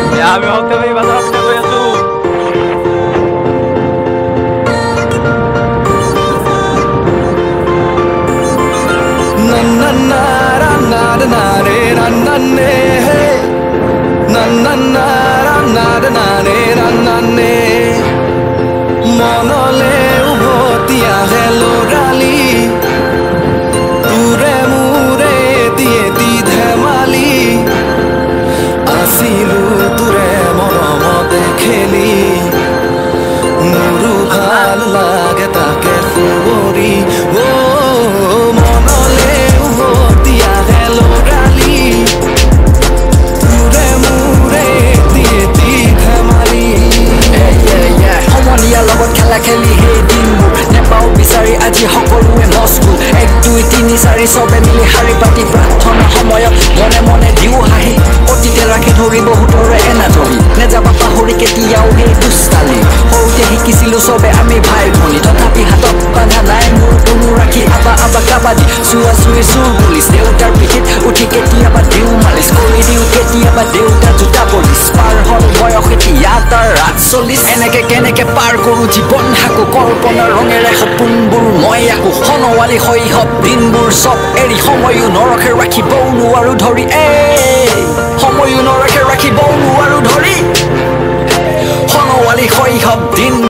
আমি হতে ভাই বাজার অপেক্ষা করে আছো na na na ra na na re ra na ne na na na ra na re ra na ne monole uboti ahe lorali ture mure diye di dhamali asilu ture moromo dekheli muru bhal lage take khobori o monole uboti ahe lorali ture mure diye di dhamali সমনীয়াৰ লগত খেলা খেলি সেই দিনবোৰ নেপাও বিচাৰি আজি সকলোৱে মস্কো 1 2 3 4 চবে মিলি শাৰী পাতি প্ৰাৰ্থনা সময়ত মনে মনে দিও হাঁহি অতীতে ৰাখি ধৰি বহুতৰে এনা ধৰি নেযাবা পাহৰি কেতিয়াও সেই দুষ্টালি সৰুতে শিকিছিলো চবে আমি ভাই ভনী তথাপি হাতত বান্ধা নাই মোৰ কোনো ৰাখি আবা আবা কাবাডী চুৱা চুই চুৰ পুলিচ দেউতাৰ পিঠিত উঠি কেতিয়াবা দিও মালিচ কৰি দিও কেতিয়াবা দেউতাৰ জোতা পলিচ পাৰ হ'ল বয়স এতিয়া তাৰ 48 এনেকে কেনেকে পাৰ কৰো জীৱন হাকো কল্পনাৰ ৰঙেৰে সপোনবোৰ মই আকো সনৱালী শৈশৱ দিনবোৰ চব এৰি সময়ো নৰখে ৰাখিবও নোৱাৰো ধৰি সময়ো নৰখে ৰাখিবও নোৱাৰো ধৰি সনৱালী শৈশৱ দিন